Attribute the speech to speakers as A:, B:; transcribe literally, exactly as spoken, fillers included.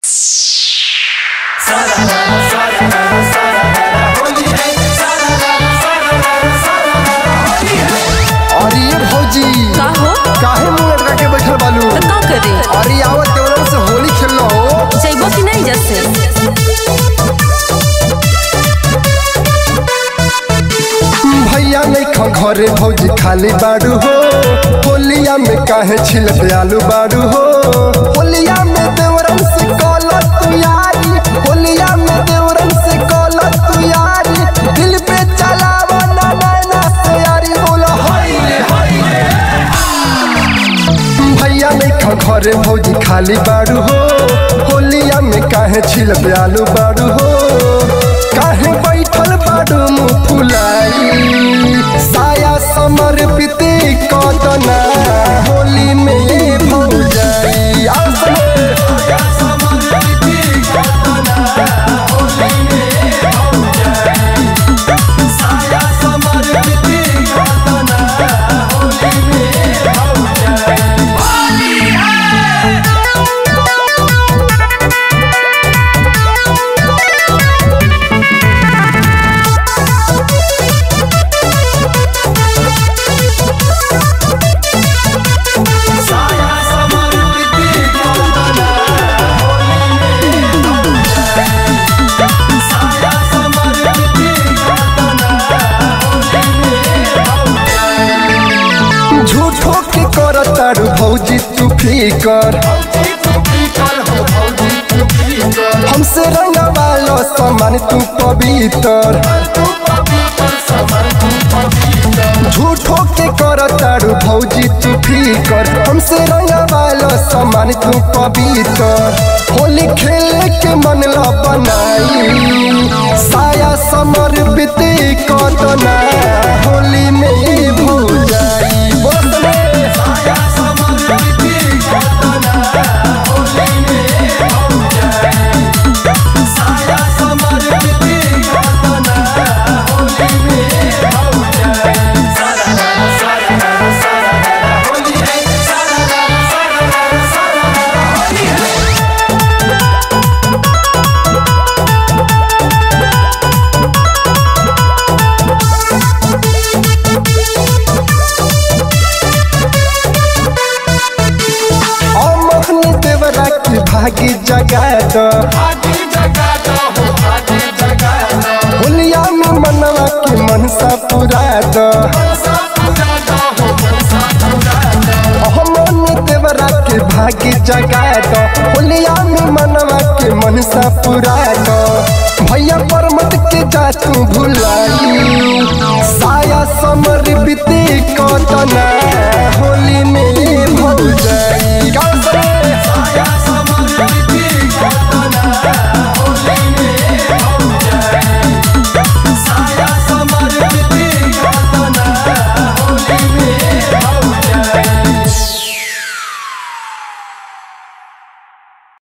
A: काहे मुंह लटका के बैठल बालू?
B: तो का करे?
A: अरे आवत देवरन से होली खेलना हो।
B: जइबो कि नहीं जैसे?
A: भैया नहीं खा घरे भौजी खाली बाड़ू हो। होलिया में काहे छिलत आलू बाड़ू हो। होलिया में देवरन से कॉलत तू यारी। होलिया में देवरन से कॉलत तू यारी। दिल पे चलावा ना नैना से यारी बोला हाय रे हाय रे। भैया नहीं खा घरे भौजी खाली बाड़ू हो। होलिया में काहे छिलत आलू बाड़ू हो। काहे बैठल बाड़ू मुँह फुलाई। साया समर्पित कदना होली में भौजाई। साया समर्पित कदना होली में भौजाई। साया समर्पित कदना होली में भौजाई। होली है। झूठो के कर तारू भौजी तू फिकर। हमसे रंग वाला सामान तू पवित्र। झूठो के कर तारू भौजी तू फिकर। हमसे रंग वाला सामान तू पवित्र। होली खेले के मन ला बनाई। साया समर्पित कदना होली में भौजाई। भागी जगा दो होलिया में मनवा के मनसा पूरा दो। हमन देवरा के भागी जगा दो होलिया में मनवा के मनसा पूरा दो। भैया परमत के जा तू भुलाई। साया समर्पित कदना